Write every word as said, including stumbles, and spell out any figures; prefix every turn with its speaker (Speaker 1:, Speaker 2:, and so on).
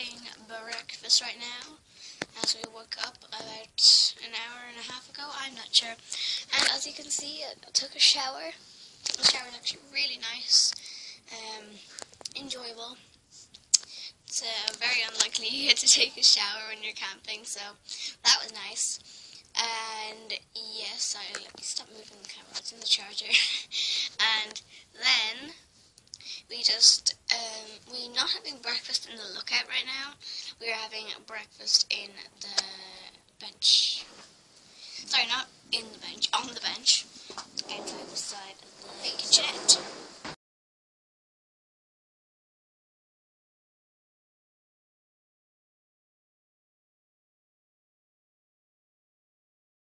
Speaker 1: having breakfast right now as we woke up about an hour and a half ago, I'm not sure. And as you can see, I took a shower. The shower is actually really nice, um, enjoyable. It's uh, very unlikely to take a shower when you're camping, so that was nice. And yes, I let me stop moving the camera, it's in the charger. And then we just, um, we're not having breakfast in the lookout right now. We're having breakfast in the bench. Sorry, not in the bench, on the bench.